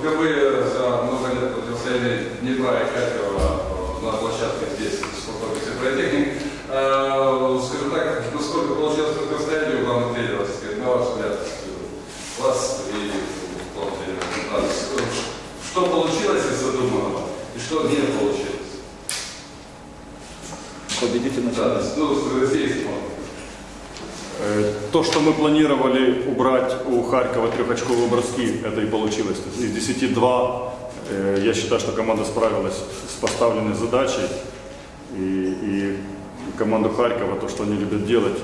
впервые за много лет противостояли Днепра и Харькова на площадке здесь, в спорткомплексе «Политехник». Скажем так, насколько получилось противостояние у главных тренеров, на ваш взгляд, вас и главного тренера? Что получилось из задуманного и что не получилось? Победитель начинает. То, что мы планировали убрать у Харькова трехочковые броски, это и получилось. Из 10-2, я считаю, что команда справилась с поставленной задачей. И команду Харькова, то, что они любят делать,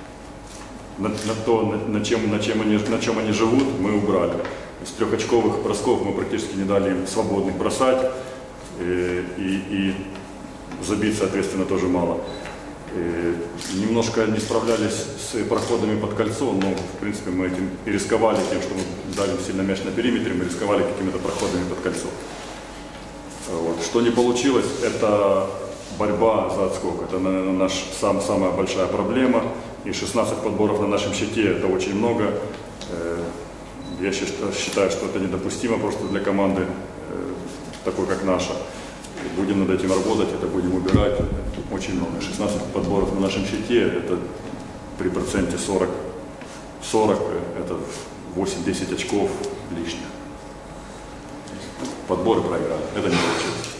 на чем они живут, мы убрали. Из трехочковых бросков мы практически не дали им свободных бросать. И забить, соответственно, тоже мало. Немножко не справлялись с проходами под кольцо, но, в принципе, мы этим и рисковали тем, что мы дали сильно мяч на периметре, мы рисковали какими-то проходами под кольцо. Вот. Что не получилось, это борьба за отскок. Это, наверное, самая большая проблема. И 16 подборов на нашем счете – это очень много. Я считаю, что это недопустимо просто для команды, такой как наша. Будем над этим работать, это будем убирать. Очень много. 16 подборов на нашем счете, это при проценте 40, это 8-10 очков лишних. Подборы проиграли, это не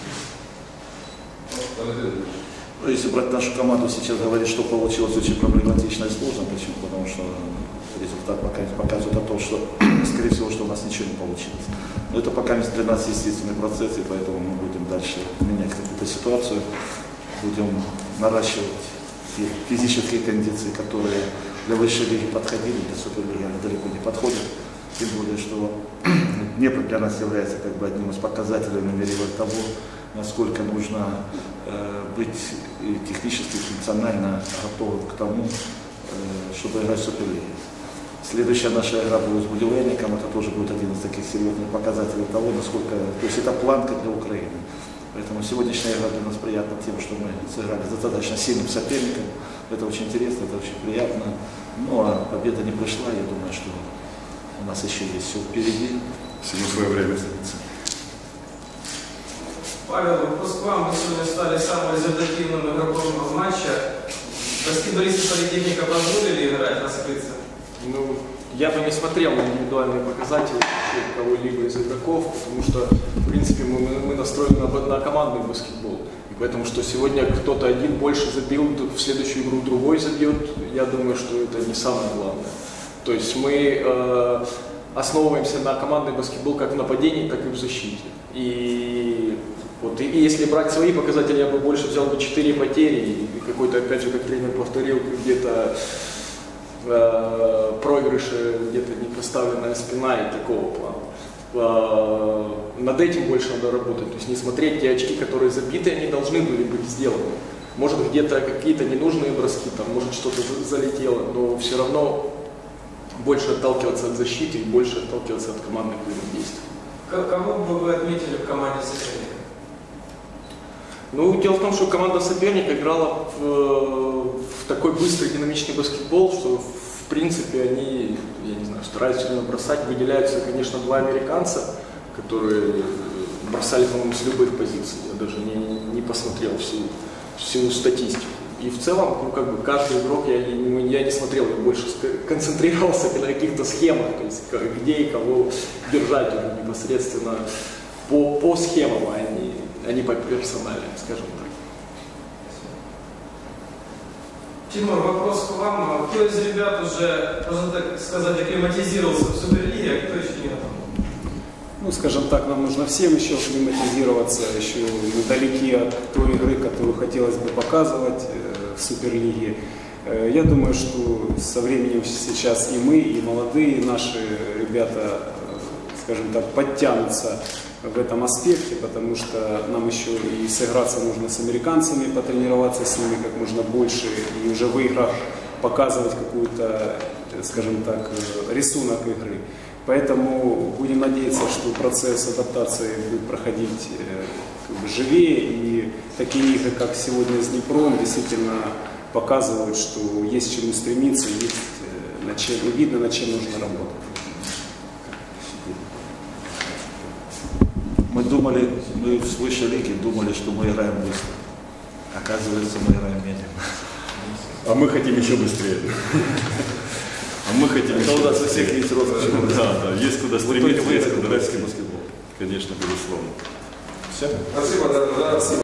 получилось. Если брать нашу команду, сейчас говорить, что получилось очень проблематично и сложно. Почему? Потому что результат показывает о том, что, скорее всего, что у нас ничего не получилось. Но это пока для нас естественный процесс, и поэтому мы будем дальше менять какую-то ситуацию, будем наращивать те физические кондиции, которые для высшей лиги подходили, для суперлиги они далеко не подходят. Тем более, что Днепр для нас является как бы одним из показателей, намерения того, насколько нужно быть технически, функционально готовым к тому, чтобы играть в суперлиге. Следующая наша игра будет с Будивельником, это тоже будет один из таких серьезных показателей того, насколько, то есть это планка для Украины. Поэтому сегодняшняя игра для нас приятна тем, что мы сыграли с достаточно сильным соперником. Это очень интересно, это очень приятно. Ну а победа не пришла, я думаю, что у нас еще есть все впереди. Всему свое время. Павел, вопрос к вам. Вы сегодня стали самым результативным игроком матча. Баскетболисты «Политехника» позволили играть, раскрыться? Ну, я бы не смотрел на индивидуальные показатели кого-либо из игроков, потому что, в принципе, мы настроены на командный баскетбол. И поэтому, что сегодня кто-то один больше забил, в следующую игру другой забьет, я думаю, что это не самое главное. То есть мы основываемся на командный баскетбол как в нападении, так и в защите. И если брать свои показатели, я бы больше взял бы 4 потери, и какой-то, опять же, как тренер повторил, где-то проигрыши, где-то непоставленная спина и такого плана. Над этим больше надо работать, то есть не смотреть те очки, которые забиты, они должны были быть сделаны. Может, где-то какие-то ненужные броски, там, может, что-то залетело, но все равно больше отталкиваться от защиты и больше отталкиваться от командных взаимодействий. Кого бы вы отметили в команде соперника? Ну, дело в том, что команда соперника играла в такой быстрый, динамичный баскетбол, что, в принципе, они, я не знаю, стараются сильно бросать. Выделяются, конечно, 2 американца, которые бросали, по-моему, с любых позиций. Я даже не посмотрел всю статистику. И в целом, ну, как бы каждый игрок, я не смотрел, я больше концентрировался на каких-то схемах, то есть где и кого держать уже непосредственно по схемам, а не по персоналям, скажем так. Тимур, вопрос к вам. Кто из ребят уже, можно так сказать, акклиматизировался в Суперлиге, а кто еще не готов? Ну, скажем так, нам нужно всем еще акклиматизироваться, еще недалеки от той игры, которую хотелось бы показывать в Суперлиге. Я думаю, что со временем сейчас и мы, и молодые наши ребята, скажем так, подтянутся в этом аспекте, потому что нам еще и сыграться нужно с американцами, потренироваться с ними как можно больше, и уже в играх показывать какую-то, скажем так, рисунок игры. Поэтому будем надеяться, что процесс адаптации будет проходить живее, и такие игры, как сегодня с Днепром, действительно показывают, что есть к чему стремиться, есть видно, над чем нужно работать. мы в высшей лиге думали, что мы играем быстро. Оказывается, мы играем медленно. А мы хотим еще быстрее. А мы хотим это еще у нас у быстрее. всех есть роскошь. Да, есть куда Вы только стремиться, есть выиграть куда дурацкий расти. баскетбол. Конечно, безусловно. Спасибо, да.